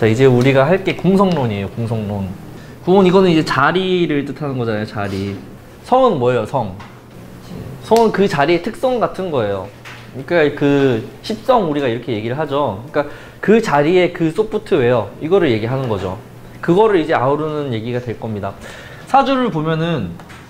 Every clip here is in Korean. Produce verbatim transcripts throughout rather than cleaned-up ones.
자, 이제 우리가 할 게 궁성론이에요. 궁성론. 궁은 이거는 이제 자리를 뜻하는 거잖아요. 자리. 성은 뭐예요? 성. 성은 그 자리의 특성 같은 거예요. 그러니까 그 십성 우리가 이렇게 얘기를 하죠. 그러니까 그 자리의 그 소프트웨어 이거를 얘기하는 거죠. 그거를 이제 아우르는 얘기가 될 겁니다. 사주를 보면은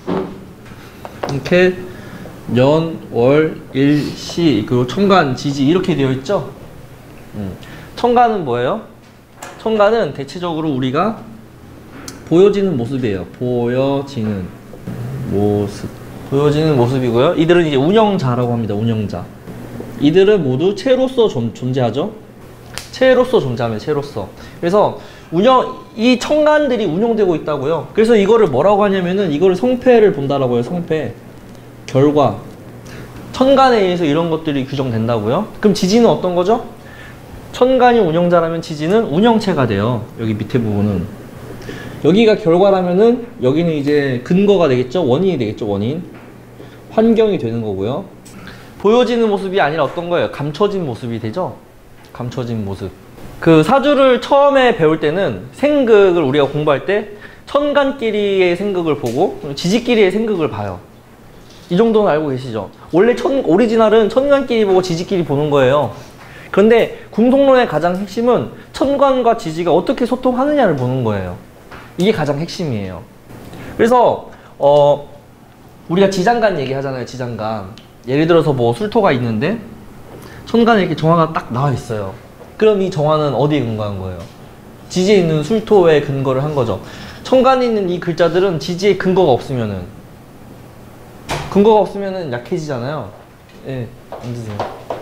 이렇게 년, 월, 일, 시, 그리고 천간, 지지 이렇게 되어 있죠. 음. 천간은 뭐예요? 천간은 대체적으로 우리가 보여지는 모습이에요. 보여지는 모습. 보여지는 모습이고요. 이들은 이제 운영자라고 합니다. 운영자. 이들은 모두 체로서 존, 존재하죠. 체로서 존재합니다. 체로서. 그래서 운영, 이 천간들이 운영되고 있다고요. 그래서 이거를 뭐라고 하냐면은 이거를 성패를 본다라고 해요. 성패. 결과. 천간에 의해서 이런 것들이 규정된다고요. 그럼 지지는 어떤 거죠? 천간이 운영자라면 지지는 운영체가 돼요. 여기 밑에 부분은. 여기가 결과라면은 여기는 이제 근거가 되겠죠. 원인이 되겠죠. 원인. 환경이 되는 거고요. 보여지는 모습이 아니라 어떤 거예요? 감춰진 모습이 되죠. 감춰진 모습. 그 사주를 처음에 배울 때는 생극을 우리가 공부할 때 천간끼리의 생극을 보고 지지끼리의 생극을 봐요. 이 정도는 알고 계시죠? 원래 천, 오리지널은 천간끼리 보고 지지끼리 보는 거예요. 그런데 궁성론의 가장 핵심은 천간과 지지가 어떻게 소통하느냐를 보는 거예요. 이게 가장 핵심이에요. 그래서 어 우리가 지장간 얘기하잖아요. 지장간. 예를 들어서 뭐 술토가 있는데 천간에 이렇게 정화가 딱 나와 있어요. 그럼 이 정화는 어디에 근거한 거예요? 지지에 있는 술토에 근거를 한 거죠. 천간에 있는 이 글자들은 지지에 근거가 없으면은 근거가 없으면은 약해지잖아요. 예, 앉으세요.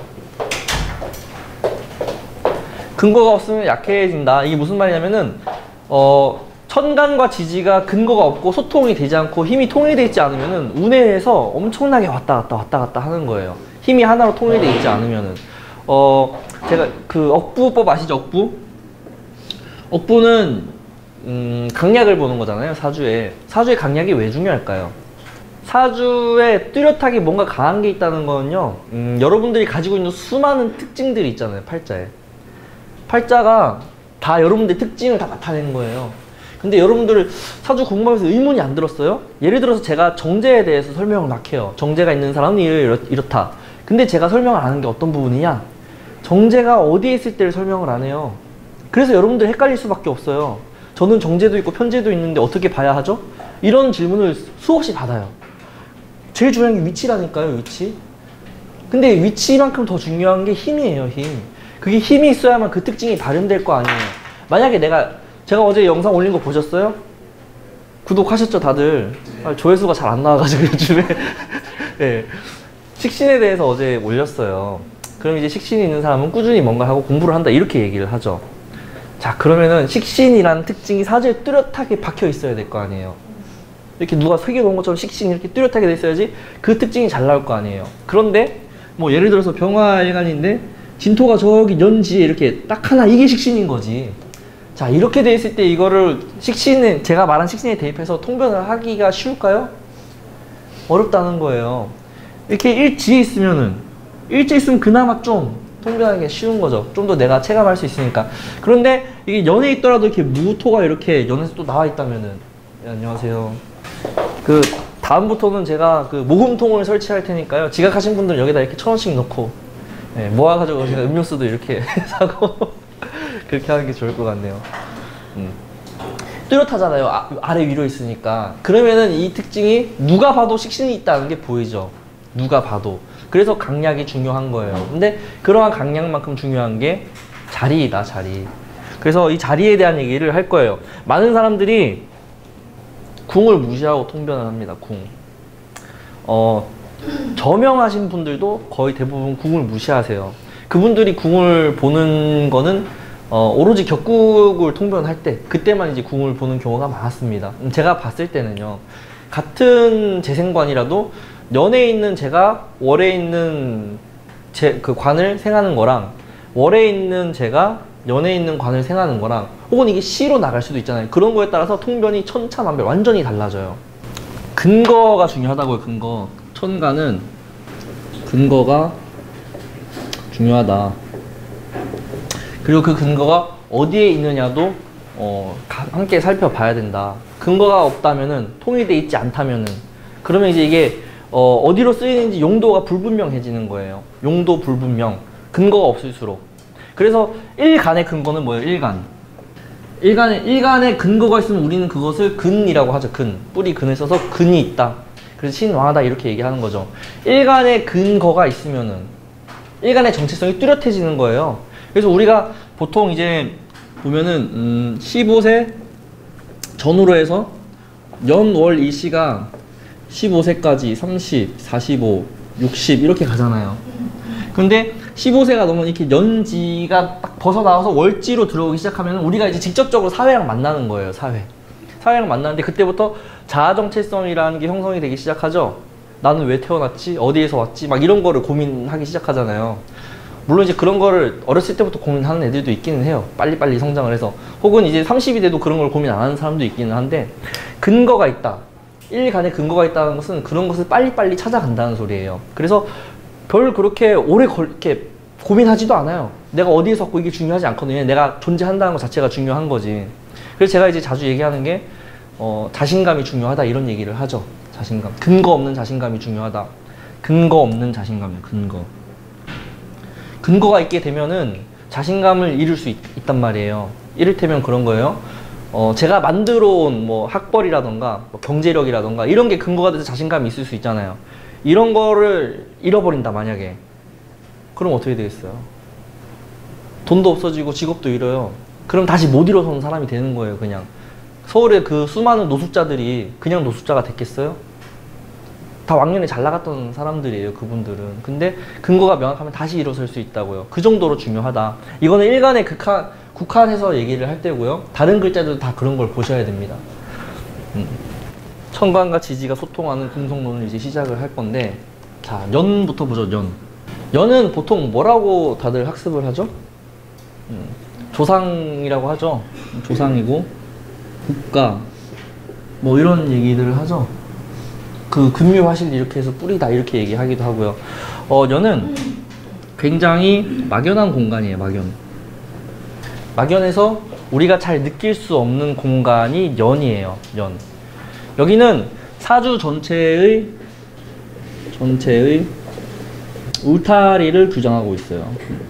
근거가 없으면 약해진다. 이게 무슨 말이냐면은 어 천간과 지지가 근거가 없고 소통이 되지 않고 힘이 통일되어 있지 않으면은 운에 의해서 엄청나게 왔다 갔다 왔다 갔다 하는 거예요. 힘이 하나로 통일되어 있지 않으면은 어 제가 그 억부법 아시죠? 억부? 억부는 음 강약을 보는 거잖아요. 사주에. 사주의 강약이 왜 중요할까요? 사주에 뚜렷하게 뭔가 강한 게 있다는 거는요, 음, 여러분들이 가지고 있는 수많은 특징들이 있잖아요. 팔자에. 팔자가 다 여러분들의 특징을 다 나타내는 거예요. 근데 여러분들 사주 공부하면서 의문이 안 들었어요? 예를 들어서 제가 정제에 대해서 설명을 막 해요. 정제가 있는 사람은 이렇, 이렇다. 근데 제가 설명을 안 하는 게 어떤 부분이냐? 정제가 어디에 있을 때를 설명을 안 해요. 그래서 여러분들 헷갈릴 수밖에 없어요. 저는 정제도 있고 편제도 있는데 어떻게 봐야 하죠? 이런 질문을 수없이 받아요. 제일 중요한 게 위치라니까요. 위치. 근데 위치만큼 더 중요한 게 힘이에요. 힘. 그게 힘이 있어야만 그 특징이 발현될 거 아니에요. 만약에 내가 제가 어제 영상 올린 거 보셨어요? 구독하셨죠 다들? 아, 조회수가 잘 안 나와가지고 요즘에 네. 식신에 대해서 어제 올렸어요. 그럼 이제 식신이 있는 사람은 꾸준히 뭔가 하고 공부를 한다 이렇게 얘기를 하죠. 자, 그러면은 식신이라는 특징이 사주에 뚜렷하게 박혀 있어야 될 거 아니에요. 이렇게 누가 새겨놓은 것처럼 식신이 이렇게 뚜렷하게 돼 있어야지 그 특징이 잘 나올 거 아니에요. 그런데 뭐 예를 들어서 병화일간인데 진토가 저기 연지에 이렇게 딱 하나, 이게 식신인 거지. 자, 이렇게 돼 있을 때 이거를 식신에, 제가 말한 식신에 대입해서 통변을 하기가 쉬울까요? 어렵다는 거예요. 이렇게 일지에 있으면은, 일지에 있으면 그나마 좀 통변하기가 쉬운 거죠. 좀 더 내가 체감할 수 있으니까. 그런데 이게 연에 있더라도 이렇게 무토가 이렇게 연에서 또 나와 있다면은, 네, 안녕하세요. 그 다음부터는 제가 그 모금통을 설치할 테니까요. 지각하신 분들 여기다 이렇게 천 원씩 넣고, 네, 모아가지고 제가 음료수도 이렇게 사고 그렇게 하는 게 좋을 것 같네요. 음. 뚜렷하잖아요. 아, 아래 위로 있으니까. 그러면은 이 특징이 누가 봐도 식신이 있다는 게 보이죠. 누가 봐도. 그래서 강약이 중요한 거예요. 근데 그러한 강약만큼 중요한 게 자리이다. 자리. 그래서 이 자리에 대한 얘기를 할 거예요. 많은 사람들이 궁을 무시하고 통변을 합니다. 궁. 어, 저명하신 분들도 거의 대부분 궁을 무시하세요. 그분들이 궁을 보는 거는 어, 오로지 격국을 통변할 때, 그때만 이제 궁을 보는 경우가 많았습니다. 제가 봤을 때는요, 같은 재생관이라도 연에 있는 제가 월에 있는 제, 그 관을 생하는 거랑 월에 있는 제가 연에 있는 관을 생하는 거랑 혹은 이게 시로 나갈 수도 있잖아요. 그런 거에 따라서 통변이 천차만별 완전히 달라져요. 근거가 중요하다고요. 근거. 천간은 근거가 중요하다. 그리고 그 근거가 어디에 있느냐도 어, 가, 함께 살펴봐야 된다. 근거가 없다면은, 통일돼 있지 않다면은, 그러면 이제 이게 어, 어디로 쓰이는지 용도가 불분명해지는 거예요. 용도 불분명. 근거가 없을수록. 그래서 일간의 근거는 뭐예요? 일간. 일간의, 일간의 근거가 있으면 우리는 그것을 근이라고 하죠. 근. 뿌리 근을 써서 근이 있다. 그래서 신왕하다 이렇게 얘기하는 거죠. 일간의 근거가 있으면은 일간의 정체성이 뚜렷해지는 거예요. 그래서 우리가 보통 이제 보면은 음, 십오 세 전후로 해서 연, 월, 일시가 십오 세까지 삼십, 사십오, 육십 이렇게 가잖아요. 근데 십오 세가 넘으면 이렇게 연지가 딱 벗어나와서 월지로 들어오기 시작하면 우리가 이제 직접적으로 사회랑 만나는 거예요. 사회. 사회랑 만나는데 그때부터 자아정체성이라는 게 형성이 되기 시작하죠. 나는 왜 태어났지? 어디에서 왔지? 막 이런 거를 고민하기 시작하잖아요. 물론 이제 그런 거를 어렸을 때부터 고민하는 애들도 있기는 해요. 빨리빨리 성장을 해서. 혹은 이제 삼십이 돼도 그런 걸 고민 안 하는 사람도 있기는 한데, 근거가 있다. 일간의 근거가 있다는 것은 그런 것을 빨리빨리 찾아간다는 소리예요. 그래서 별 그렇게 오래 걸, 이렇게 고민하지도 않아요. 내가 어디에서 왔고 이게 중요하지 않거든요. 내가 존재한다는 것 자체가 중요한 거지. 그래서 제가 이제 자주 얘기하는 게 어, 자신감이 중요하다 이런 얘기를 하죠. 자신감. 근거 없는 자신감이 중요하다. 근거 없는 자신감, 근거. 근거가 있게 되면은 자신감을 잃을 수 있, 있단 말이에요. 이를테면 그런 거예요. 어, 제가 만들어 온 뭐 학벌이라던가 뭐 경제력이라던가 이런 게 근거가 돼서 자신감이 있을 수 있잖아요. 이런 거를 잃어버린다 만약에. 그럼 어떻게 되겠어요? 돈도 없어지고 직업도 잃어요. 그럼 다시 못 일어서는 사람이 되는 거예요. 그냥 서울의 그 수많은 노숙자들이 그냥 노숙자가 됐겠어요? 다 왕년에 잘 나갔던 사람들이에요. 그분들은. 근데 근거가 명확하면 다시 일어설 수 있다고요. 그 정도로 중요하다. 이거는 일간에 극한, 국한해서 얘기를 할 때고요. 다른 글자들도 다 그런 걸 보셔야 됩니다. 음. 천간과 지지가 소통하는 공성론을 이제 시작을 할 건데, 자, 연부터 보죠. 연. 연은 보통 뭐라고 다들 학습을 하죠? 음. 조상이라고 하죠. 조상이고 국가 뭐 이런 얘기들을 하죠. 그 금묘화실 이렇게 해서 뿌리다 이렇게 얘기하기도 하고요. 어, 연은 굉장히 막연한 공간이에요. 막연. 막연해서 우리가 잘 느낄 수 없는 공간이 연이에요. 연. 여기는 사주 전체의 전체의 울타리를 규정하고 있어요.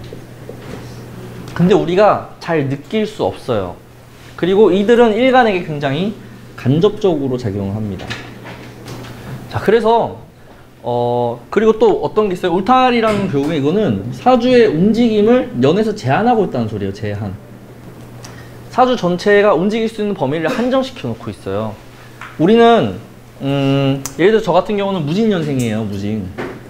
근데 우리가 잘 느낄 수 없어요. 그리고 이들은 일간에게 굉장히 간접적으로 작용을 합니다. 자, 그래서 어 그리고 또 어떤 게 있어요. 울타리라는 경우에 이거는 사주의 움직임을 연에서 제한하고 있다는 소리예요. 제한. 사주 전체가 움직일 수 있는 범위를 한정시켜 놓고 있어요. 우리는 음, 예를 들어 저 같은 경우는 무진년생이에요. 무진.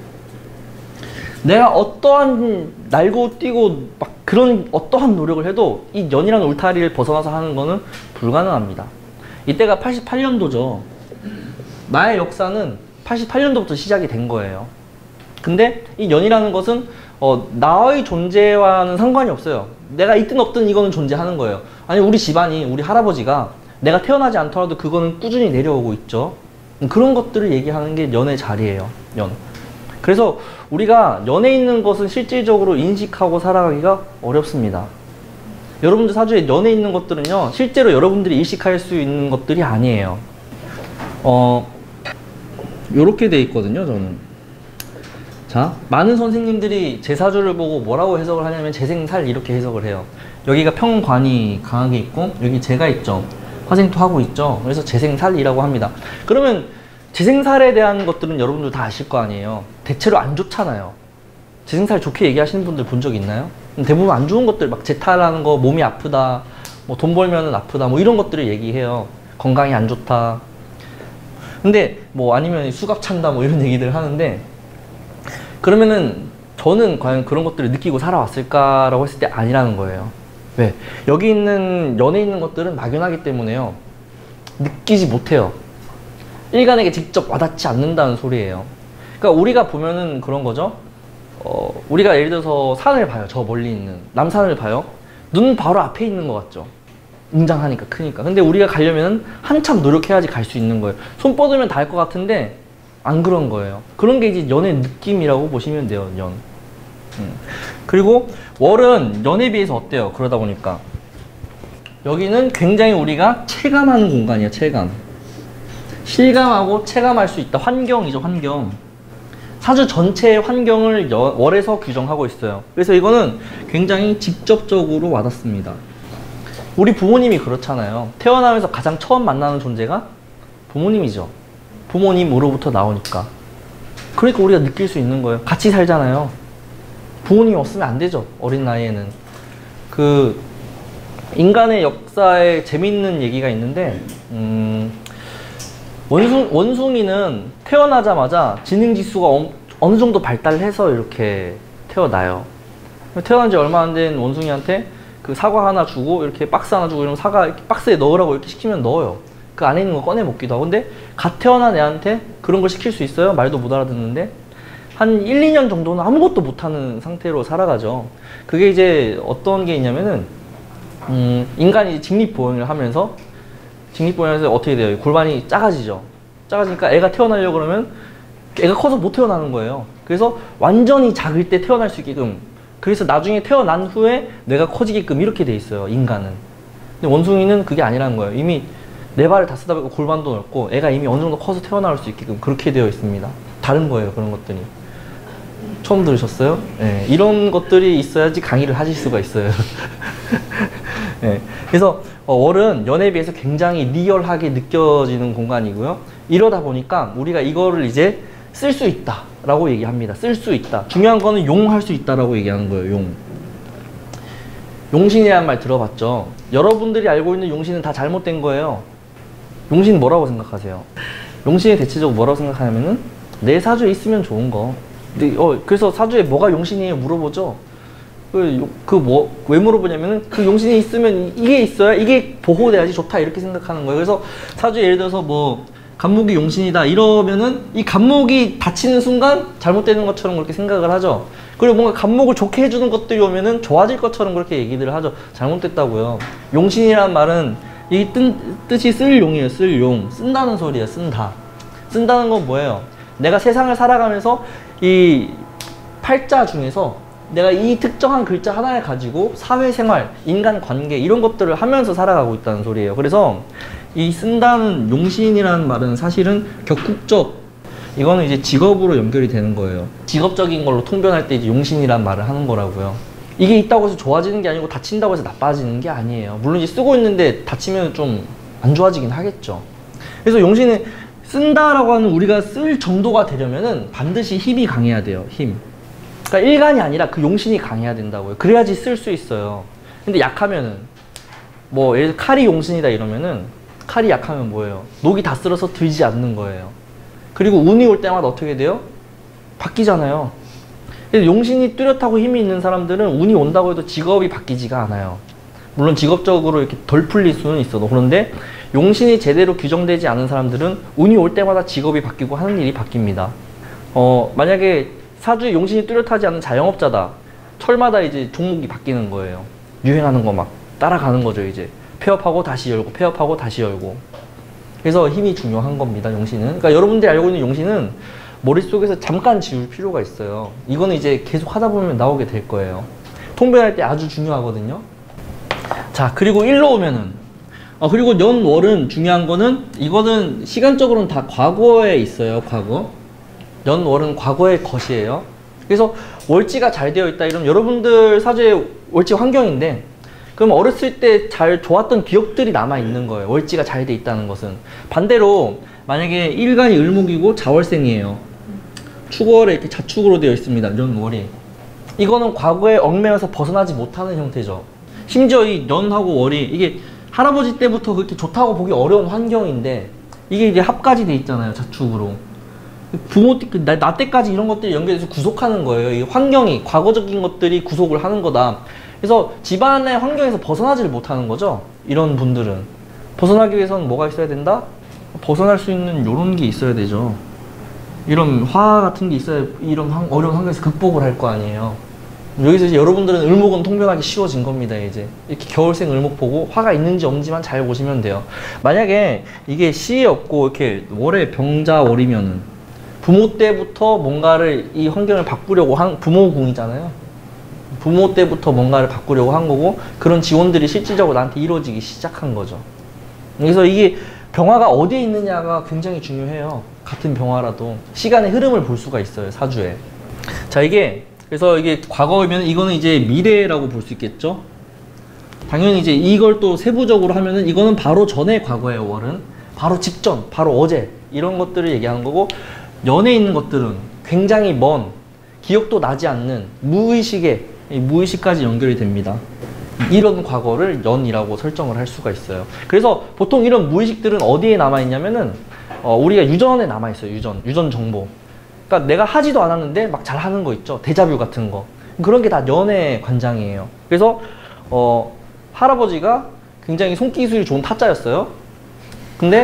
내가 어떠한 날고 뛰고 막 그런 어떠한 노력을 해도 이 연이라는 울타리를 벗어나서 하는 거는 불가능합니다. 이때가 팔십팔 년도죠. 나의 역사는 팔십팔 년도부터 시작이 된 거예요. 근데 이 연이라는 것은 어, 나의 존재와는 상관이 없어요. 내가 있든 없든 이거는 존재하는 거예요. 아니 우리 집안이 우리 할아버지가 내가 태어나지 않더라도 그거는 꾸준히 내려오고 있죠. 그런 것들을 얘기하는 게 연의 자리예요. 연. 그래서 우리가 연에 있는 것은 실질적으로 인식하고 살아가기가 어렵습니다. 여러분들 사주에 연에 있는 것들은요, 실제로 여러분들이 인식할 수 있는 것들이 아니에요. 어, 요렇게 돼 있거든요, 저는. 자, 많은 선생님들이 제 사주를 보고 뭐라고 해석을 하냐면 재생살 이렇게 해석을 해요. 여기가 평관이 강하게 있고 여기 재가 있죠. 화생토하고 있죠. 그래서 재생살이라고 합니다. 그러면 재생살에 대한 것들은 여러분들 다 아실 거 아니에요. 대체로 안 좋잖아요. 재생살 좋게 얘기하시는 분들 본 적 있나요? 대부분 안 좋은 것들, 막 재탈하는 거, 몸이 아프다, 뭐 돈 벌면은 아프다, 뭐 이런 것들을 얘기해요. 건강이 안 좋다. 근데 뭐 아니면 수갑 찬다, 뭐 이런 얘기들 하는데, 그러면은 저는 과연 그런 것들을 느끼고 살아왔을까라고 했을 때 아니라는 거예요. 왜? 여기 있는 연에 있는 것들은 막연하기 때문에요. 느끼지 못해요. 일간에게 직접 와닿지 않는다는 소리예요. 그러니까 우리가 보면은 그런 거죠. 어, 우리가 예를 들어서 산을 봐요. 저 멀리 있는 남산을 봐요. 눈 바로 앞에 있는 것 같죠. 웅장하니까, 크니까. 근데 우리가 가려면 한참 노력해야지 갈 수 있는 거예요. 손 뻗으면 닿을 것 같은데 안 그런 거예요. 그런 게 이제 연의 느낌이라고 보시면 돼요. 연. 음. 그리고 월은 연에 비해서 어때요? 그러다 보니까 여기는 굉장히 우리가 체감하는 공간이에요. 체감. 실감하고 체감할 수 있다. 환경이죠. 환경. 사주 전체의 환경을 여, 월에서 규정하고 있어요. 그래서 이거는 굉장히 직접적으로 와닿습니다. 우리 부모님이 그렇잖아요. 태어나면서 가장 처음 만나는 존재가 부모님이죠. 부모님으로부터 나오니까. 그러니까 우리가 느낄 수 있는 거예요. 같이 살잖아요. 부모님이 없으면 안 되죠. 어린 나이에는. 그 인간의 역사에 재밌는 얘기가 있는데 음, 원숭, 원숭이는 태어나자마자 지능지수가 어, 어느 정도 발달해서 이렇게 태어나요. 태어난 지 얼마 안 된 원숭이한테 그 사과 하나 주고 이렇게 박스 하나 주고 이러면 사과 이렇게 박스에 넣으라고 이렇게 시키면 넣어요. 그 안에 있는 거 꺼내 먹기도 하고. 근데 갓 태어난 애한테 그런 걸 시킬 수 있어요? 말도 못 알아듣는데 한 일, 이 년 정도는 아무것도 못하는 상태로 살아가죠. 그게 이제 어떤 게 있냐면은 음, 인간이 직립보행을 하면서 직립보행에서 어떻게 돼요? 골반이 작아지죠. 작아지니까 애가 태어나려고 그러면 애가 커서 못 태어나는 거예요. 그래서 완전히 작을 때 태어날 수 있게끔, 그래서 나중에 태어난 후에 뇌가 커지게끔 이렇게 돼 있어요. 인간은. 근데 원숭이는 그게 아니라는 거예요. 이미 네 발을 다 쓰다 보니까 골반도 넓고 애가 이미 어느 정도 커서 태어날 수 있게끔 그렇게 되어 있습니다. 다른 거예요. 그런 것들이. 처음 들으셨어요? 네, 이런 것들이 있어야지 강의를 하실 수가 있어요. 네, 그래서 어, 월은 연에 비해서 굉장히 리얼하게 느껴지는 공간이고요. 이러다 보니까 우리가 이거를 이제 쓸 수 있다 라고 얘기합니다. 쓸 수 있다. 중요한 거는 용할 수 있다 라고 얘기하는 거예요. 용. 용신이라는 말 들어봤죠? 여러분들이 알고 있는 용신은 다 잘못된 거예요. 용신 뭐라고 생각하세요? 용신이 대체적으로 뭐라고 생각하냐면은 내 사주에 있으면 좋은 거. 근데, 어, 그래서 사주에 뭐가 용신이에요? 물어보죠. 그, 그 뭐, 왜 물어보냐면은 그 용신이 있으면 이게 있어야 이게 보호돼야지 좋다 이렇게 생각하는 거예요. 그래서 사주에 예를 들어서 뭐 간목이 용신이다 이러면은 이 간목이 닫히는 순간 잘못되는 것처럼 그렇게 생각을 하죠. 그리고 뭔가 간목을 좋게 해주는 것들이 오면은 좋아질 것처럼 그렇게 얘기를 하죠. 잘못됐다고요. 용신이란 말은 이 뜻, 뜻이 쓸 용이에요. 쓸 용. 쓴다는 소리예요. 쓴다. 쓴다는 건 뭐예요? 내가 세상을 살아가면서 이 팔자 중에서 내가 이 특정한 글자 하나를 가지고 사회생활, 인간관계 이런 것들을 하면서 살아가고 있다는 소리예요. 그래서 이 쓴다는 용신이라는 말은 사실은 격국적, 이거는 이제 직업으로 연결이 되는 거예요. 직업적인 걸로 통변할 때 이제 용신이라는 말을 하는 거라고요. 이게 있다고 해서 좋아지는 게 아니고 다친다고 해서 나빠지는 게 아니에요. 물론 이제 쓰고 있는데 다치면 좀 안 좋아지긴 하겠죠. 그래서 용신은 쓴다라고 하는 우리가 쓸 정도가 되려면은 반드시 힘이 강해야 돼요. 힘. 그러니까 일간이 아니라 그 용신이 강해야 된다고요. 그래야지 쓸 수 있어요. 근데 약하면은 뭐 예를 들어 칼이 용신이다 이러면은 칼이 약하면 뭐예요? 녹이 다 쓸어서 들지 않는 거예요. 그리고 운이 올 때마다 어떻게 돼요? 바뀌잖아요. 그래서 용신이 뚜렷하고 힘이 있는 사람들은 운이 온다고 해도 직업이 바뀌지가 않아요. 물론 직업적으로 이렇게 덜 풀릴 수는 있어도. 그런데 용신이 제대로 규정되지 않은 사람들은 운이 올 때마다 직업이 바뀌고 하는 일이 바뀝니다. 어, 만약에 사주에 용신이 뚜렷하지 않은 자영업자다. 철마다 이제 종목이 바뀌는 거예요. 유행하는 거 막 따라가는 거죠. 이제 폐업하고 다시 열고 폐업하고 다시 열고. 그래서 힘이 중요한 겁니다. 용신은. 그러니까 여러분들이 알고 있는 용신은 머릿속에서 잠깐 지울 필요가 있어요. 이거는 이제 계속 하다 보면 나오게 될 거예요. 통변할 때 아주 중요하거든요. 자, 그리고 일로 오면은 어, 그리고 연월은 중요한 거는 이거는 시간적으로는 다 과거에 있어요. 과거. 연월은 과거의 것이에요. 그래서 월지가 잘 되어 있다 이러면 여러분들 사주의 월지 환경인데 그럼 어렸을 때 잘 좋았던 기억들이 남아있는 거예요. 월지가 잘 돼 있다는 것은. 반대로 만약에 일간이 을목이고 자월생이에요. 축월에 이렇게 자축으로 되어 있습니다. 연월이. 이거는 과거에 얽매여서 벗어나지 못하는 형태죠. 심지어 이 년하고 월이 이게 할아버지 때부터 그렇게 좋다고 보기 어려운 환경인데 이게 이제 합까지 돼 있잖아요. 자축으로. 부모 때, 나, 나 때까지 이런 것들이 연결돼서 구속하는 거예요. 이 환경이, 과거적인 것들이 구속을 하는 거다. 그래서 집안의 환경에서 벗어나지를 못하는 거죠. 이런 분들은. 벗어나기 위해서는 뭐가 있어야 된다? 벗어날 수 있는 요런 게 있어야 되죠. 이런 화 같은 게 있어야 이런 환, 어려운 환경에서 극복을 할 거 아니에요. 여기서 이제 여러분들은 을목은 통변하기 쉬워진 겁니다. 이제 이렇게 겨울생 을목 보고 화가 있는지 없는지만 잘 보시면 돼요. 만약에 이게 시에 없고 이렇게 월에 병자월이면은 부모 때부터 뭔가를 이 환경을 바꾸려고 한 부모궁이잖아요. 부모 때부터 뭔가를 바꾸려고 한 거고 그런 지원들이 실질적으로 나한테 이루어지기 시작한 거죠. 그래서 이게 병화가 어디에 있느냐가 굉장히 중요해요. 같은 병화라도 시간의 흐름을 볼 수가 있어요. 사주에. 자, 이게 그래서 이게 과거이면 이거는 이제 미래라고 볼 수 있겠죠. 당연히 이제 이걸 또 세부적으로 하면은 이거는 바로 전의 과거예요. 월은 바로 직전, 바로 어제 이런 것들을 얘기하는 거고, 연에 있는 것들은 굉장히 먼, 기억도 나지 않는 무의식의 무의식까지 연결이 됩니다. 이런 과거를 연이라고 설정을 할 수가 있어요. 그래서 보통 이런 무의식들은 어디에 남아있냐면은 어, 우리가 유전에 남아있어요. 유전, 유전 정보. 그러니까 내가 하지도 않았는데 막 잘하는 거 있죠. 데자뷰 같은 거. 그런 게 다 연의 관장이에요. 그래서 어, 할아버지가 굉장히 손기술이 좋은 타짜였어요. 근데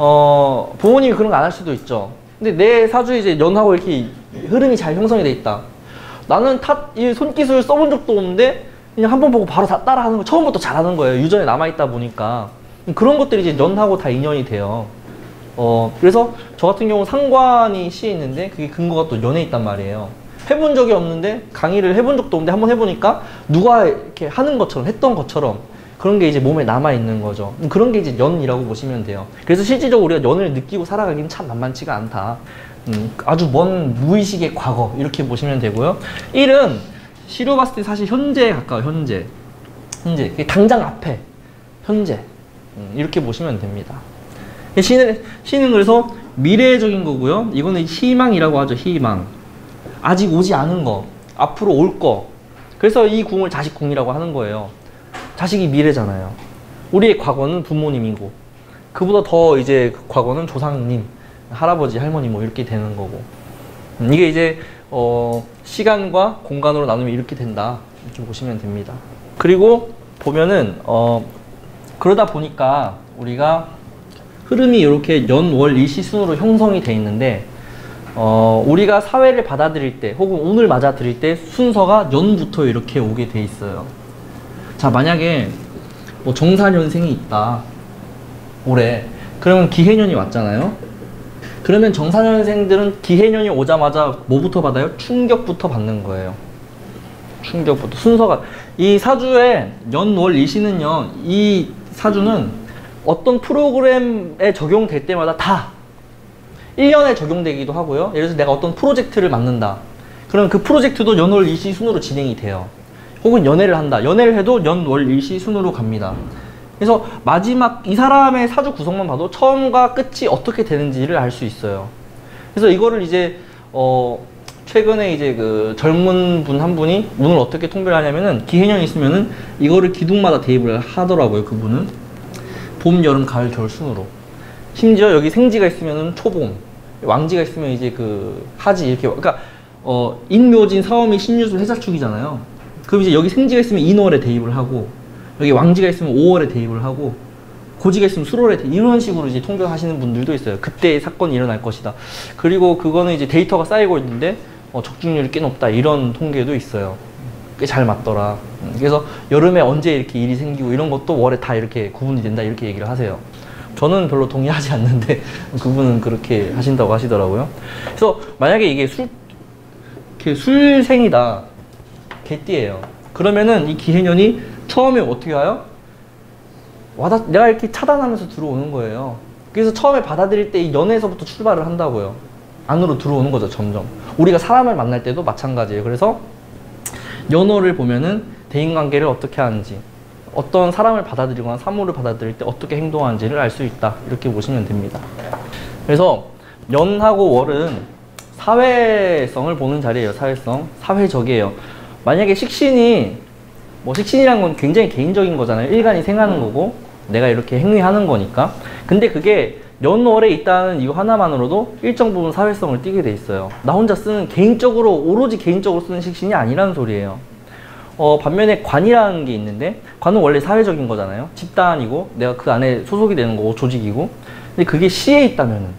어, 부모님이 그런 거 안 할 수도 있죠. 근데 내 사주에 이제 연하고 이렇게 흐름이 잘 형성이 돼 있다. 나는 타, 이 손기술 써본 적도 없는데 그냥 한 번 보고 바로 다 따라하는 거, 처음부터 잘하는 거예요. 유전에 남아있다 보니까. 그런 것들이 이제 연하고 다 인연이 돼요. 어, 그래서 저 같은 경우 상관이 시에 있는데 그게 근거가 또 연에 있단 말이에요. 해본 적이 없는데 강의를 해본 적도 없는데 한번 해보니까 누가 이렇게 하는 것처럼, 했던 것처럼 그런 게 이제 몸에 남아있는 거죠. 그런 게 이제 연이라고 보시면 돼요. 그래서 실질적으로 우리가 연을 느끼고 살아가기는 참 만만치가 않다. 음, 아주 먼 무의식의 과거 이렇게 보시면 되고요. 일은 시로 봤을 때 사실 현재에 가까워. 현재 현재 당장 앞에 현재 음, 이렇게 보시면 됩니다. 시는, 시는 그래서 미래적인 거고요. 이거는 희망이라고 하죠. 희망. 아직 오지 않은 거, 앞으로 올 거. 그래서 이 궁을 자식궁이라고 하는 거예요. 자식이 미래잖아요. 우리의 과거는 부모님이고 그보다 더 이제 과거는 조상님, 할아버지, 할머니 뭐 이렇게 되는 거고. 음, 이게 이제 어, 시간과 공간으로 나누면 이렇게 된다. 이렇게 보시면 됩니다. 그리고 보면은 어, 그러다 보니까 우리가 흐름이 이렇게 연, 월, 일시 순으로 형성이 돼 있는데 어, 우리가 사회를 받아들일 때 혹은 운을 맞아들일 때 순서가 연부터 이렇게 오게 돼 있어요. 자, 만약에 뭐 정사년생이 있다 올해, 그러면 기해년이 왔잖아요. 그러면 정사년생들은 기해년이 오자마자 뭐부터 받아요? 충격부터 받는 거예요. 충격부터. 순서가 이 사주의 연, 월, 일시는요, 이 사주는 어떤 프로그램에 적용될 때마다 다 일 년에 적용되기도 하고요. 예를 들어서 내가 어떤 프로젝트를 맡는다. 그럼 그 프로젝트도 연, 월, 일시 순으로 진행이 돼요. 혹은 연애를 한다. 연애를 해도 연, 월, 일시 순으로 갑니다. 그래서 마지막 이 사람의 사주 구성만 봐도 처음과 끝이 어떻게 되는지를 알 수 있어요. 그래서 이거를 이제 어 최근에 이제 그 젊은 분 한 분이 운을 어떻게 통배를 하냐면은 기해년이 있으면은 이거를 기둥마다 대입을 하더라고요. 그분은 봄, 여름, 가을, 겨울 순으로. 심지어 여기 생지가 있으면은 초봄, 왕지가 있으면 이제 그 하지 이렇게. 그러니까 어 인묘진, 사오미, 신유술, 해자축이잖아요. 그럼 이제 여기 생지가 있으면 인월에 대입을 하고, 여기 왕지가 있으면 오월에 대입을 하고, 고지가 있으면 수월에 대입, 이런 식으로 이제 통계하시는 분들도 있어요. 그때 사건이 일어날 것이다. 그리고 그거는 이제 데이터가 쌓이고 있는데 어, 적중률이 꽤 높다. 이런 통계도 있어요. 꽤 잘 맞더라. 그래서 여름에 언제 이렇게 일이 생기고 이런 것도 월에 다 이렇게 구분이 된다. 이렇게 얘기를 하세요. 저는 별로 동의하지 않는데 그분은 그렇게 하신다고 하시더라고요. 그래서 만약에 이게 술, 이렇게 술생이다. 개띠예요. 그러면은 이 기해년이 처음에 어떻게 와요? 와다, 내가 이렇게 차단하면서 들어오는 거예요. 그래서 처음에 받아들일 때 이 연에서부터 출발을 한다고요. 안으로 들어오는 거죠, 점점. 우리가 사람을 만날 때도 마찬가지예요. 그래서 연호를 보면은 대인관계를 어떻게 하는지, 어떤 사람을 받아들이거나 사물을 받아들일 때 어떻게 행동하는지를 알 수 있다. 이렇게 보시면 됩니다. 그래서 연하고 월은 사회성을 보는 자리예요. 사회성. 사회적이에요. 만약에 식신이, 뭐 식신이란 건 굉장히 개인적인 거잖아요. 일간이 생하는 거고 내가 이렇게 행위하는 거니까. 근데 그게 연월에 있다는 이유 하나만으로도 일정 부분 사회성을 띠게 돼 있어요. 나 혼자 쓰는, 개인적으로 오로지 개인적으로 쓰는 식신이 아니라는 소리예요. 어, 반면에 관이라는 게 있는데, 관은 원래 사회적인 거잖아요. 집단이고 내가 그 안에 소속이 되는 거고 조직이고. 근데 그게 시에 있다면은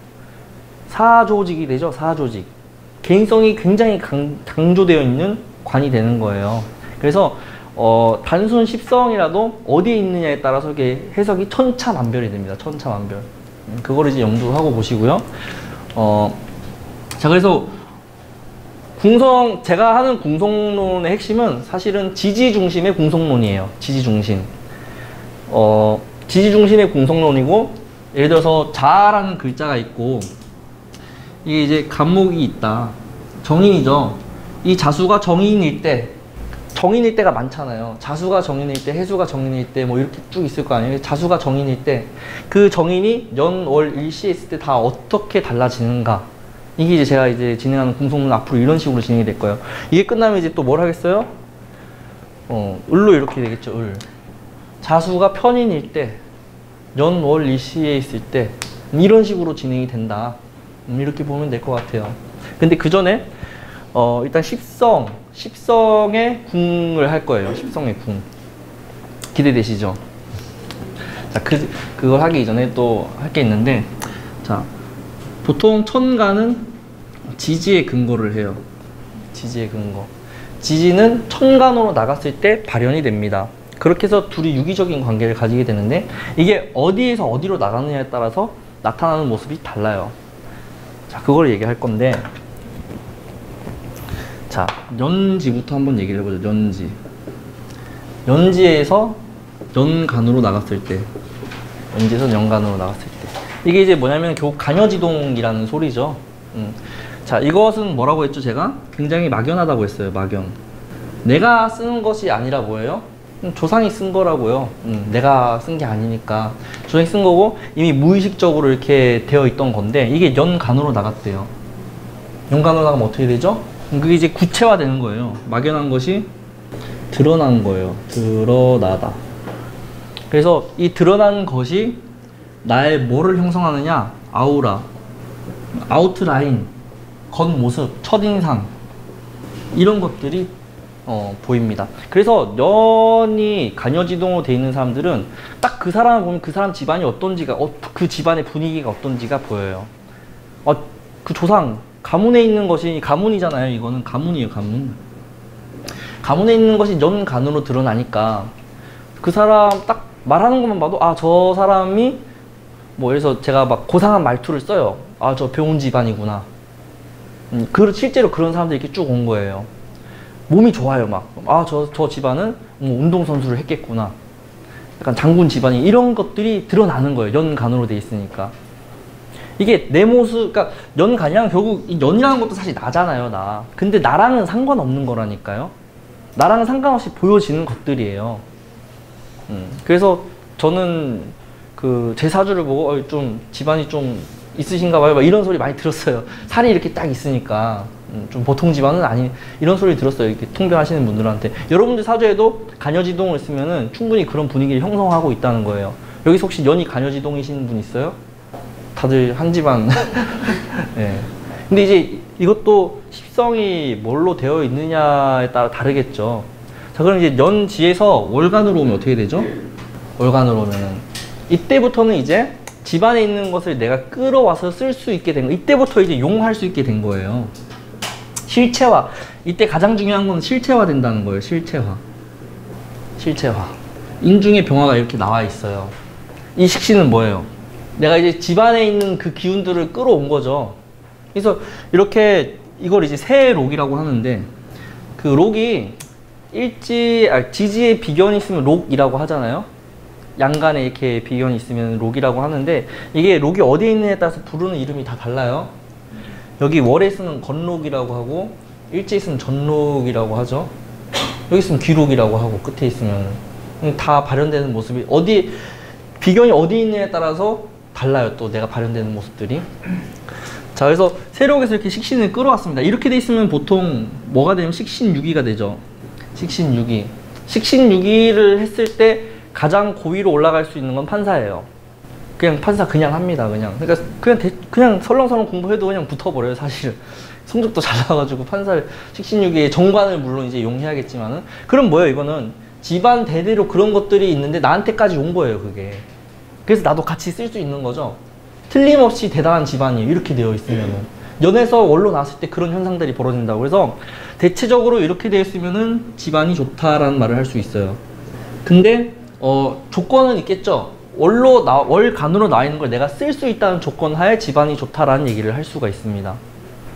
사조직이 되죠. 사조직. 개인성이 굉장히 강, 강조되어 있는 관이 되는 거예요. 그래서 어, 단순 십성이라도 어디에 있느냐에 따라서 이게 해석이 천차만별이 됩니다. 천차만별. 그거를 이제 염두하고 보시고요. 어, 자, 그래서 궁성, 제가 하는 궁성론의 핵심은 사실은 지지 중심의 궁성론이에요. 지지 중심. 어, 지지 중심의 궁성론이고, 예를 들어서 자라는 글자가 있고, 이게 이제 간목이 있다. 정인이죠. 이 자수가 정인일 때, 정인일 때가 많잖아요. 자수가 정인일 때, 해수가 정인일 때, 뭐 이렇게 쭉 있을 거 아니에요. 자수가 정인일 때, 그 정인이 연, 월, 일시 했을 때 다 어떻게 달라지는가. 이게 이제 제가 이제 진행하는 궁성론 앞으로 이런 식으로 진행이 될 거예요. 이게 끝나면 이제 또 뭘 하겠어요? 어, 을로 이렇게 되겠죠, 을. 자수가 편인일 때, 연, 월, 일시에 있을 때, 이런 식으로 진행이 된다. 음, 이렇게 보면 될 것 같아요. 근데 그 전에, 어, 일단 십성, 십성의 궁을 할 거예요. 십성의 궁. 기대되시죠? 자, 그, 그걸 하기 이전에 또 할 게 있는데, 자, 보통 천간은 지지의 근거를 해요. 지지의 근거. 지지는 천간으로 나갔을 때 발현이 됩니다. 그렇게 해서 둘이 유기적인 관계를 가지게 되는데, 이게 어디에서 어디로 나가느냐에 따라서 나타나는 모습이 달라요. 자, 그걸 얘기할 건데, 자, 연지부터 한번 얘기를 해보죠. 연지. 연지에서 연간으로 나갔을 때, 연지에서 연간으로 나갔을 때, 이게 이제 뭐냐면 결국 간여지동이라는 소리죠. 음. 자, 이것은 뭐라고 했죠? 제가 굉장히 막연하다고 했어요. 막연. 내가 쓰는 것이 아니라 뭐예요? 음, 조상이 쓴 거라고요. 음, 내가 쓴 게 아니니까 조상이 쓴 거고, 이미 무의식적으로 이렇게 되어 있던 건데, 이게 연간으로 나갔대요. 연간으로 나가면 어떻게 되죠? 그게 이제 구체화되는 거예요. 막연한 것이 드러난 거예요. 드러나다. 그래서 이 드러난 것이 나의 뭐를 형성하느냐? 아우라, 아우트라인, 겉모습, 첫인상, 이런 것들이 어, 보입니다. 그래서 연이 간여지동으로 되어 있는 사람들은 딱 그 사람을 보면 그 사람 집안이 어떤지가, 어, 그 집안의 분위기가 어떤지가 보여요. 어, 그 조상, 가문에 있는 것이, 가문이잖아요. 이거는 가문이에요. 가문. 가문에 있는 것이 연간으로 드러나니까 그 사람 딱 말하는 것만 봐도, 아, 저 사람이 뭐 예를 들어서 제가 막 고상한 말투를 써요. 아, 저 배운 집안이구나. 음, 그 실제로 그런 사람들이 이렇게 쭉 온 거예요. 몸이 좋아요. 막, 아, 저, 저 집안은 뭐 운동선수를 했겠구나. 약간 장군 집안이, 이런 것들이 드러나는 거예요. 연간으로 돼 있으니까. 이게 내 모습, 그러니까 연간이랑 결국, 연이라는 것도 사실 나잖아요. 나. 근데 나랑은 상관없는 거라니까요. 나랑은 상관없이 보여지는 것들이에요. 음, 그래서 저는 그 제 사주를 보고 어, 좀 집안이 좀 있으신가 봐요. 막 이런 소리 많이 들었어요. 살이 이렇게 딱 있으니까 음, 좀 보통 집안은 아니, 이런 소리 들었어요. 이렇게 통변하시는 분들한테. 여러분들 사주에도 간여지동을 쓰면은 충분히 그런 분위기를 형성하고 있다는 거예요. 여기서 혹시 연이 간여지동이신 분 있어요? 다들 한 집안. 네. 근데 이제 이것도 십성이 뭘로 되어 있느냐에 따라 다르겠죠. 자, 그럼 이제 연지에서 월간으로 오면 어떻게 되죠? 월간으로 오면은 이때부터는 이제 집안에 있는 것을 내가 끌어와서 쓸 수 있게 된 거. 이때부터 이제 용할 수 있게 된 거예요. 실체화. 이때 가장 중요한 건 실체화 된다는 거예요. 실체화. 실체화. 인중의 병화가 이렇게 나와 있어요. 이 식신은 뭐예요? 내가 이제 집안에 있는 그 기운들을 끌어온 거죠. 그래서 이렇게 이걸 이제 세록이라고 하는데, 그 록이 일지, 아, 지지에 비견이 있으면 록이라고 하잖아요. 양간에 이렇게 비견이 있으면 록이라고 하는데, 이게 록이 어디에 있느냐에 따라서 부르는 이름이 다 달라요. 여기 월에 있으면 건록이라고 하고, 일지에 있으면 전록이라고 하죠. 여기 있으면 귀록이라고 하고, 끝에 있으면 다 발현되는 모습이, 어디 비견이 어디 있느냐에 따라서 달라요. 또 내가 발현되는 모습들이. 자, 그래서 세록에서 이렇게 식신을 끌어왔습니다. 이렇게 돼 있으면 보통 뭐가 되면 식신유기가 되죠. 식신유기. 식신유기를 했을 때 가장 고위로 올라갈 수 있는 건 판사예요. 그냥 판사 그냥 합니다. 그냥. 그러니까 그냥 대, 그냥 설렁설렁 공부해도 그냥 붙어버려요. 사실 성적도 잘 나와가지고 판사를, 식신유기의 정관을 물론 이제 용해야겠지만은, 그럼 뭐예요? 이거는 집안 대대로 그런 것들이 있는데 나한테까지 온 거예요. 그게. 그래서 나도 같이 쓸 수 있는 거죠. 틀림없이 대단한 집안이에요. 이렇게 되어 있으면은. 연에서 월로 나왔을 때 그런 현상들이 벌어진다고. 그래서 대체적으로 이렇게 되어 있으면은 집안이 좋다라는 말을 할 수 있어요. 근데 어, 조건은 있겠죠. 월로 나, 월간으로 나와 있는 걸 내가 쓸 수 있다는 조건 하에 집안이 좋다라는 얘기를 할 수가 있습니다.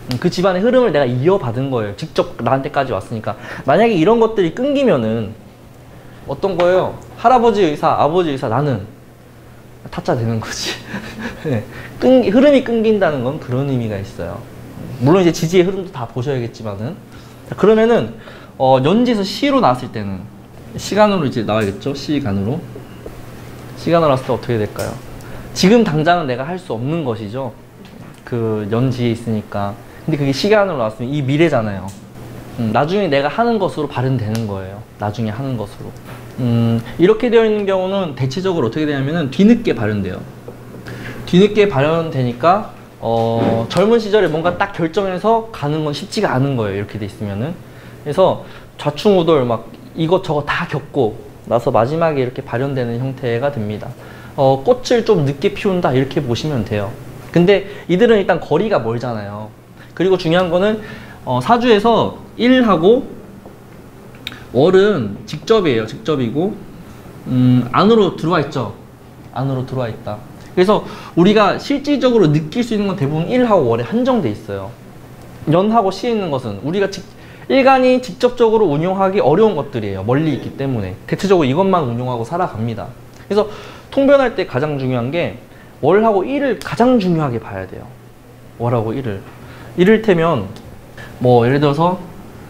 그 집안의 흐름을 내가 이어받은 거예요. 직접 나한테까지 왔으니까. 만약에 이런 것들이 끊기면은 어떤 거예요? 할아버지 의사, 아버지 의사, 나는 타짜 되는 거지. 네. 끈, 흐름이 끊긴다는 건 그런 의미가 있어요. 물론 이제 지지의 흐름도 다 보셔야겠지만은. 그러면은 어, 연지에서 시로 나왔을 때는 시간으로 이제 나와야겠죠? 시간으로. 시간으로 나왔을 때 어떻게 될까요? 지금 당장은 내가 할 수 없는 것이죠. 그 연지에 있으니까. 근데 그게 시간으로 나왔으면 이 미래잖아요. 음, 나중에 내가 하는 것으로 발현되는 거예요. 나중에 하는 것으로. 음, 이렇게 되어 있는 경우는 대체적으로 어떻게 되냐면은 뒤늦게 발현돼요. 뒤늦게 발현되니까 어, 젊은 시절에 뭔가 딱 결정해서 가는 건 쉽지가 않은 거예요. 이렇게 돼 있으면은. 그래서 좌충우돌 막 이것저것 다 겪고 나서 마지막에 이렇게 발현되는 형태가 됩니다. 어, 꽃을 좀 늦게 피운다 이렇게 보시면 돼요. 근데 이들은 일단 거리가 멀잖아요. 그리고 중요한 거는 어, 사주에서 일하고 월은 직접이에요. 직접이고 음, 안으로 들어와 있죠. 안으로 들어와 있다. 그래서 우리가 실질적으로 느낄 수 있는 건 대부분 일하고 월에 한정돼 있어요. 연하고 시에 있는 것은 우리가 직, 일간이 직접적으로 운용하기 어려운 것들이에요. 멀리 있기 때문에. 대체적으로 이것만 운용하고 살아갑니다. 그래서 통변할 때 가장 중요한 게 월하고 일을 가장 중요하게 봐야 돼요. 월하고 일을. 이를테면 뭐 예를 들어서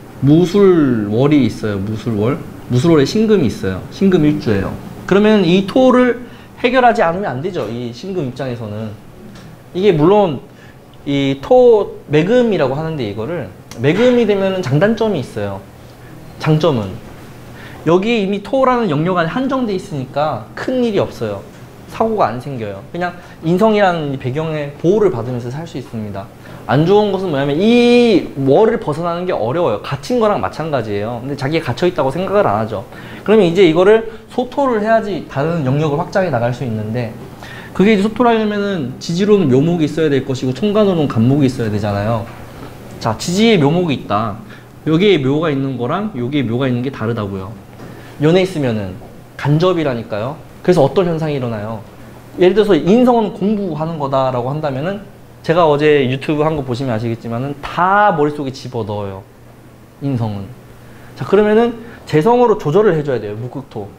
무술월이 있어요. 무술월. 무술월에 신금이 있어요. 신금 일주예요. 그러면 이 토를 해결하지 않으면 안 되죠. 이 신금 입장에서는. 이게 물론 이 토 매금이라고 하는데 이거를 매금이 되면 장단점이 있어요. 장점은 여기 이미 토라는 영역 안에 한정돼 있으니까 큰 일이 없어요. 사고가 안 생겨요. 그냥 인성이라는 배경에 보호를 받으면서 살 수 있습니다. 안 좋은 것은 뭐냐면 이 월을 벗어나는 게 어려워요. 갇힌 거랑 마찬가지예요. 근데 자기가 갇혀 있다고 생각을 안 하죠. 그러면 이제 이거를 소토를 해야지 다른 영역을 확장해 나갈 수 있는데, 그게 이제 소토를 하려면은 지지로는 묘목이 있어야 될 것이고冲간으로는 간목이 있어야 되잖아요. 자, 지지에 묘목이 있다. 여기에 묘가 있는 거랑 여기에 묘가 있는 게 다르다고요. 연에 있으면은 간접이라니까요. 그래서 어떤 현상이 일어나요? 예를 들어서 인성은 공부하는 거다라고 한다면은, 제가 어제 유튜브 한 거 보시면 아시겠지만은 다 머릿속에 집어넣어요. 인성은. 자, 그러면은 재성으로 조절을 해줘야 돼요. 묵극토.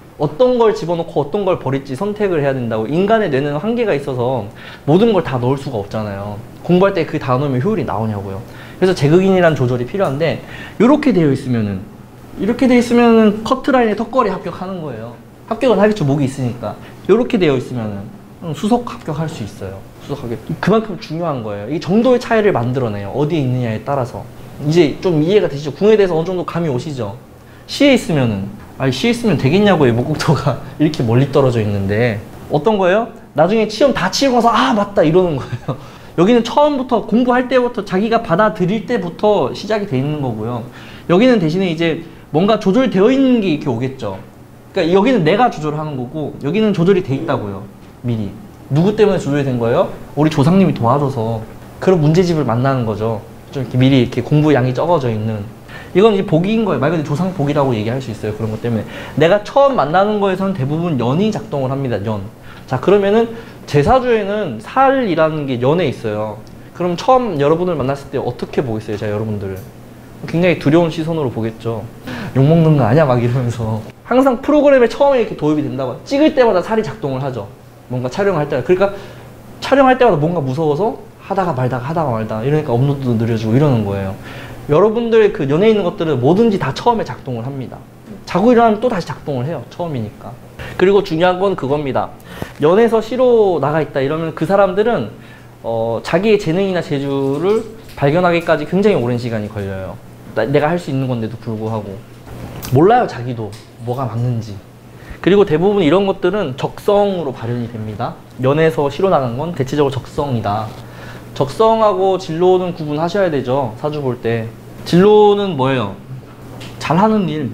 어떤 걸 집어넣고 어떤 걸 버릴지 선택을 해야 된다고. 인간의 뇌는 한계가 있어서 모든 걸 다 넣을 수가 없잖아요. 공부할 때 그 다 넣으면 효율이 나오냐고요. 그래서 제극인이라는 조절이 필요한데, 이렇게 되어 있으면은, 이렇게 되어 있으면은 커트라인에 턱걸이 합격하는 거예요. 합격은 하겠죠. 목이 있으니까. 이렇게 되어 있으면은 수석 합격할 수 있어요. 수석 합격. 그만큼 중요한 거예요. 이 정도의 차이를 만들어내요. 어디에 있느냐에 따라서. 이제 좀 이해가 되시죠? 궁에 대해서 어느 정도 감이 오시죠? 시에 있으면은, 아니 시에 있으면 되겠냐고요. 목국토가 이렇게 멀리 떨어져 있는데. 어떤 거예요? 나중에 시험 다 치고 나서 아 맞다 이러는 거예요. 여기는 처음부터 공부할 때부터 자기가 받아들일 때부터 시작이 돼 있는 거고요. 여기는 대신에 이제 뭔가 조절되어 있는 게 이렇게 오겠죠. 그러니까 여기는 내가 조절하는 거고 여기는 조절이 돼 있다고요. 미리. 누구 때문에 조절이 된 거예요? 우리 조상님이 도와줘서. 그런 문제집을 만나는 거죠. 좀 이렇게 미리 이렇게 공부 양이 적어져 있는. 이건 이제 복인 거예요. 말 그대로 조상 복이라고 얘기할 수 있어요. 그런 것 때문에. 내가 처음 만나는 거에서는 대부분 연이 작동을 합니다. 연. 자, 그러면은 제사주에는 살이라는 게 연에 있어요. 그럼 처음 여러분을 만났을 때 어떻게 보겠어요? 제가 여러분들을. 굉장히 두려운 시선으로 보겠죠. 욕먹는 거 아니야? 막 이러면서. 항상 프로그램에 처음에 이렇게 도입이 된다고. 찍을 때마다 살이 작동을 하죠. 뭔가 촬영할 때. 그러니까 촬영할 때마다 뭔가 무서워서 하다가 말다가 하다가 말다가 이러니까 업로드도 느려지고 이러는 거예요. 여러분들의 그 연에 있는 것들은 뭐든지 다 처음에 작동을 합니다. 자고 일어나면 또 다시 작동을 해요. 처음이니까. 그리고 중요한 건 그겁니다. 연에서 시로 나가 있다 이러면 그 사람들은 어, 자기의 재능이나 재주를 발견하기까지 굉장히 오랜 시간이 걸려요. 나, 내가 할 수 있는 건데도 불구하고 몰라요. 자기도 뭐가 맞는지. 그리고 대부분 이런 것들은 적성으로 발현이 됩니다. 연에서 시로 나간 건 대체적으로 적성이다. 적성하고 진로는 구분하셔야 되죠. 사주 볼 때. 진로는 뭐예요? 잘하는 일.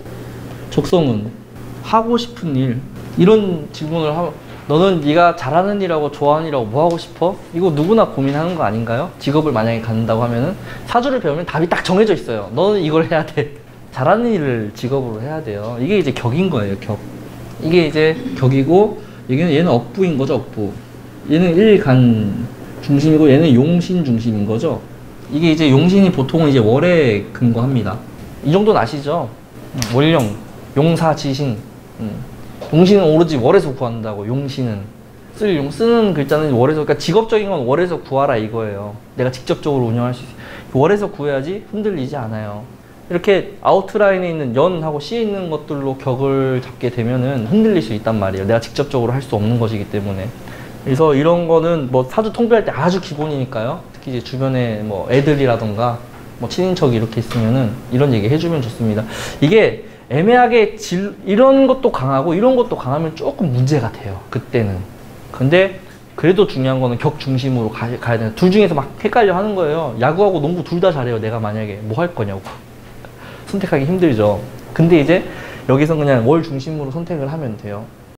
적성은 하고 싶은 일. 이런 질문을 하면 너는 네가 잘하는 일하고 좋아하는 일하고 뭐 하고 싶어? 이거 누구나 고민하는 거 아닌가요? 직업을 만약에 갖는다고 하면은 사주를 배우면 답이 딱 정해져 있어요. 너는 이걸 해야 돼. 잘하는 일을 직업으로 해야 돼요. 이게 이제 격인 거예요. 격. 이게 이제 격이고, 여기는 얘는 억부인 거죠. 억부. 얘는 일간 중심이고 얘는 용신 중심인 거죠. 이게 이제 용신이 보통은 이제 월에 근거합니다. 이 정도는 아시죠? 월령, 용사, 지신. 음. 용신은 오로지 월에서 구한다고. 용신은 쓸 용 쓰는 글자는 월에서, 그러니까 직업적인 건 월에서 구하라 이거예요. 내가 직접적으로 운영할 수 있어. 월에서 구해야지 흔들리지 않아요. 이렇게 아웃라인에 있는 연하고 C에 있는 것들로 격을 잡게 되면은 흔들릴 수 있단 말이에요. 내가 직접적으로 할 수 없는 것이기 때문에. 그래서 이런 거는 뭐 사주 통비할 때 아주 기본이니까요. 특히 이제 주변에 뭐 애들이라던가 뭐 친인척이 이렇게 있으면은 이런 얘기 해주면 좋습니다. 이게 애매하게 질, 이런 것도 강하고 이런 것도 강하면 조금 문제가 돼요. 그때는. 근데 그래도 중요한 거는 격 중심으로 가, 가야 되는. 둘 중에서 막 헷갈려 하는 거예요. 야구하고 농구 둘 다 잘해요. 내가 만약에 뭐 할 거냐고. 선택하기 힘들죠. 근데 이제 여기서 그냥 월 중심으로 선택을 하면 돼요.